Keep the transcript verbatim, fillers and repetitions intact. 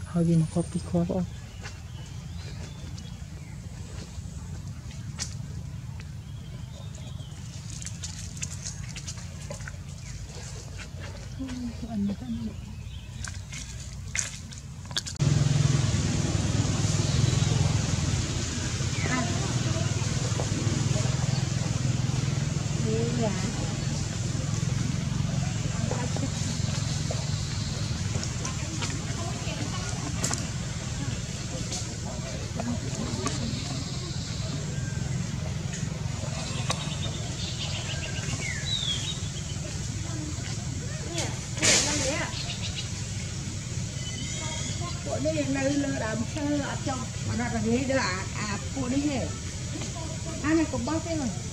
hơi vì mà có tí khó không ăn được ăn được dạ đây nơi lơ đàm sơ ở trong mà nó là gì đó à à phụ đi hết anh này cũng bao nhiêu rồi